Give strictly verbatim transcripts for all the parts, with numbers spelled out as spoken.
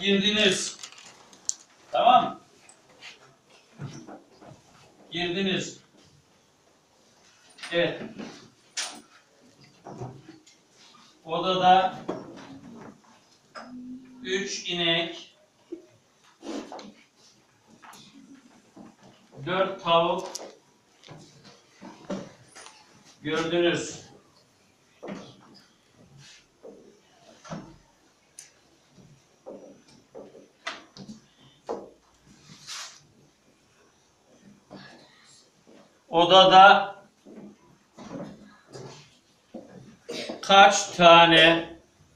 girdiniz. Tamam mı? Girdiniz. Evet. Odada üç inek, dört tavuk gördünüz. Odada kaç tane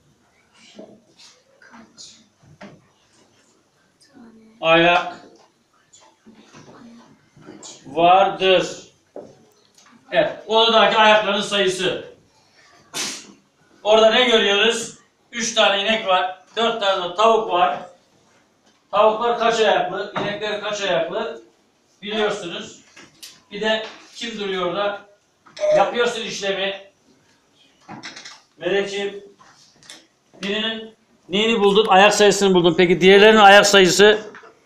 ayak vardır? Evet, odadaki ayakların sayısı. Orada ne görüyoruz? Üç tane inek var, dört tane de tavuk var. Tavuklar kaç ayaklı, inekler kaç ayaklı biliyorsunuz. Bir de kim duruyor orada? Yapıyorsun işlemi. Melekciğim, birinin neyini buldun? Ayak sayısını buldun. Peki diğerlerinin ayak sayısı?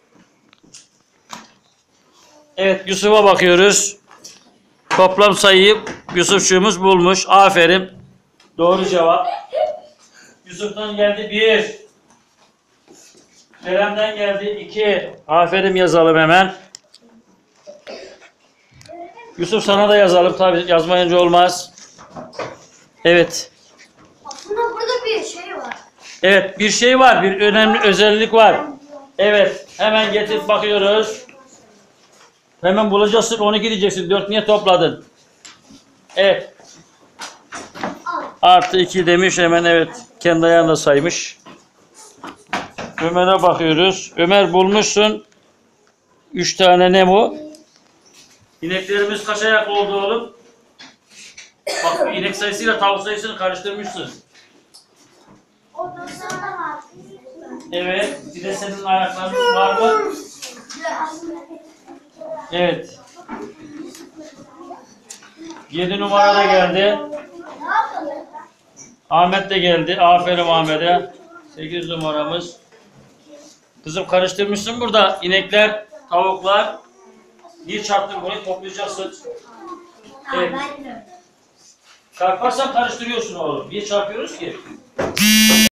Evet, Yusuf'a bakıyoruz. Toplam sayıyı Yusufçuğumuz bulmuş. Aferin. Doğru cevap. Yusuf'tan geldi bir. Kerem'den geldi iki. Aferin yazalım hemen. Yusuf sana da yazalım. Tabii yazmayınca olmaz. Evet. Aslında burada bir şey var. Evet, bir şey var. Bir önemli özellik var. Evet. Hemen getirip bakıyoruz. Hemen bulacaksın. on iki diyeceksin. dört niye topladın? Evet. Artı iki demiş. Hemen evet. Kendi ayağında saymış. Ömer'e bakıyoruz. Ömer bulmuşsun. üç tane ne bu? İneklerimiz kaç ayak oldu oğlum? Bak, inek sayısıyla tavuk sayısını karıştırmışsın. Evet. Bir de senin ayakların var mı? Evet. yedi numara da geldi. Ahmet de geldi. Aferin Ahmet'e. sekiz numaramız. Kızım karıştırmışsın burada. İnekler, tavuklar. Bir çarptın burayı toplayacaksın. Evet. Çarparsan karıştırıyorsun oğlum. Bir çarpıyoruz ki.